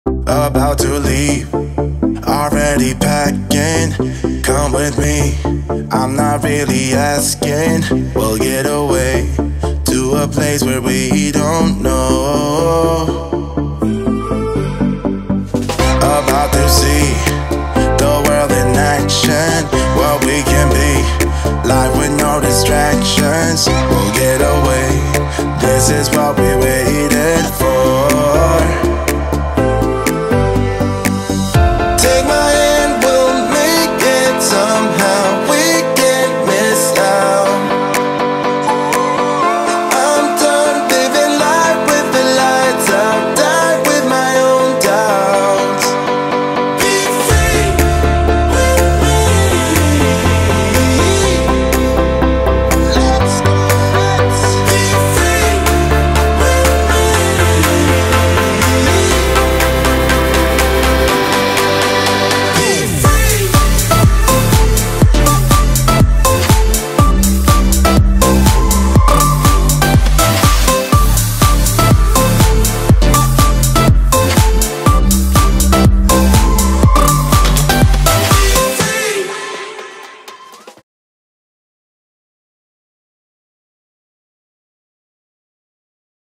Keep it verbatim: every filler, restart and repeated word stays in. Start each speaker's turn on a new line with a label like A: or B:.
A: About to leave, already packing. Come with me, I'm not really asking. We'll get away to a place where we don't know. About to see the world in action, what we can be, life with no distractions. We'll get away, this is what we wait